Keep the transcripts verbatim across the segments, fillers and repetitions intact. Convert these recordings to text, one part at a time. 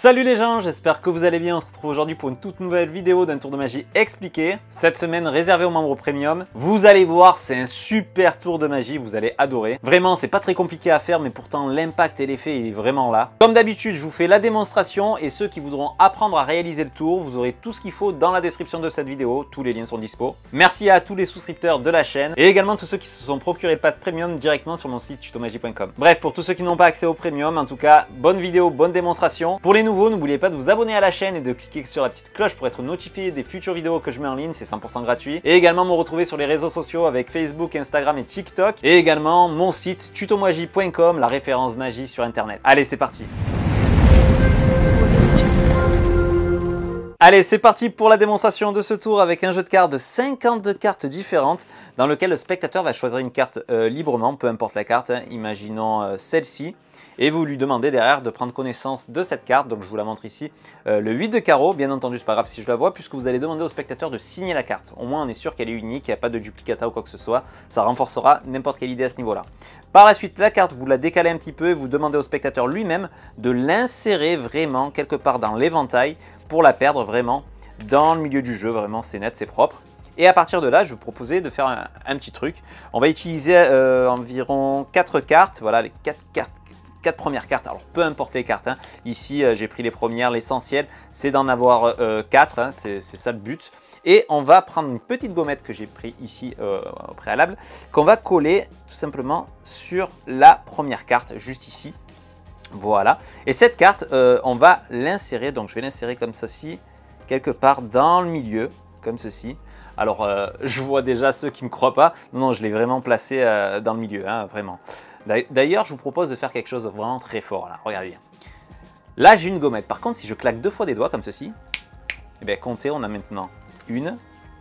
Salut les gens, j'espère que vous allez bien. On se retrouve aujourd'hui pour une toute nouvelle vidéo d'un tour de magie expliqué. Cette semaine réservé aux membres premium. Vous allez voir, c'est un super tour de magie, vous allez adorer. Vraiment, c'est pas très compliqué à faire, mais pourtant l'impact et l'effet il est vraiment là. Comme d'habitude, je vous fais la démonstration et ceux qui voudront apprendre à réaliser le tour, vous aurez tout ce qu'il faut dans la description de cette vidéo. Tous les liens sont dispo. Merci à tous les souscripteurs de la chaîne et également tous ceux qui se sont procurés le pass premium directement sur mon site tutomagie point com. Bref, pour tous ceux qui n'ont pas accès au premium, en tout cas, bonne vidéo, bonne démonstration. Pour les nouveaux, n'oubliez pas de vous abonner à la chaîne et de cliquer sur la petite cloche pour être notifié des futures vidéos que je mets en ligne, c'est cent pour cent gratuit. Et également me retrouver sur les réseaux sociaux avec Facebook, Instagram et TikTok. Et également mon site tutomagie point com, la référence magie sur internet. Allez, c'est parti. Allez, c'est parti pour la démonstration de ce tour avec un jeu de cartes de cinquante-deux cartes différentes dans lequel le spectateur va choisir une carte euh, librement, peu importe la carte, hein. Imaginons euh, celle-ci. Et vous lui demandez derrière de prendre connaissance de cette carte. Donc je vous la montre ici, euh, le huit de carreau. Bien entendu, c'est pas grave si je la vois, puisque vous allez demander au spectateur de signer la carte. Au moins, on est sûr qu'elle est unique, qu'il n'y a pas de duplicata ou quoi que ce soit. Ça renforcera n'importe quelle idée à ce niveau-là. Par la suite, la carte, vous la décalez un petit peu et vous demandez au spectateur lui-même de l'insérer vraiment quelque part dans l'éventail pour la perdre vraiment dans le milieu du jeu. Vraiment, c'est net, c'est propre. Et à partir de là, je vous proposais de faire un, un petit truc. On va utiliser euh, environ quatre cartes. Voilà, les quatre cartes. quatre premières cartes, alors peu importe les cartes, hein. Ici euh, j'ai pris les premières, l'essentiel c'est d'en avoir euh, quatre, hein. C'est ça le but. Et on va prendre une petite gommette que j'ai pris ici euh, au préalable, qu'on va coller tout simplement sur la première carte, juste ici. Voilà, et cette carte, euh, on va l'insérer, donc je vais l'insérer comme ceci, quelque part dans le milieu, comme ceci. Alors euh, je vois déjà ceux qui ne me croient pas, non, non je l'ai vraiment placé euh, dans le milieu, hein, vraiment. D'ailleurs, je vous propose de faire quelque chose de vraiment très fort. Là. Regardez bien. Là, j'ai une gommette. Par contre, si je claque deux fois des doigts comme ceci, eh bien, comptez, on a maintenant une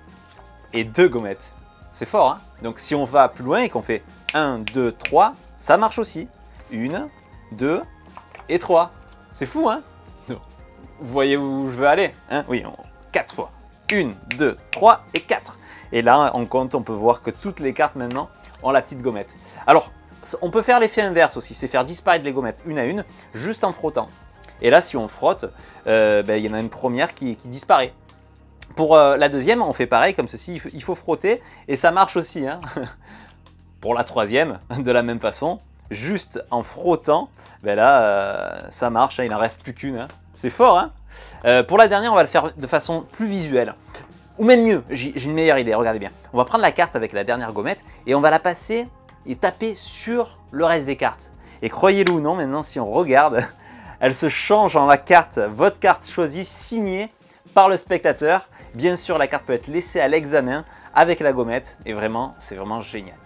et deux gommettes. C'est fort, hein? Donc, si on va plus loin et qu'on fait un, deux, trois, ça marche aussi. Une, deux et trois. C'est fou, hein? Vous voyez où je veux aller, hein? Oui, on... quatre fois. Une, deux, trois et quatre. Et là, on compte, on peut voir que toutes les cartes maintenant ont la petite gommette. Alors, on peut faire l'effet inverse aussi, c'est faire disparaître les gommettes une à une, juste en frottant. Et là, si on frotte, euh, ben, il y en a une première qui, qui disparaît. Pour euh, la deuxième, on fait pareil, comme ceci, il faut, il faut frotter, et ça marche aussi. Hein. Pour la troisième, de la même façon, juste en frottant, ben là, euh, ça marche, hein, il n'en reste plus qu'une. Hein. C'est fort, hein. euh, Pour la dernière, on va le faire de façon plus visuelle. Ou même mieux, j'ai une meilleure idée, regardez bien. On va prendre la carte avec la dernière gommette, et on va la passer... et taper sur le reste des cartes. Et croyez-le ou non, maintenant si on regarde, elle se change en la carte, votre carte choisie, signée par le spectateur. Bien sûr, la carte peut être laissée à l'examen avec la gommette, et vraiment, c'est vraiment génial.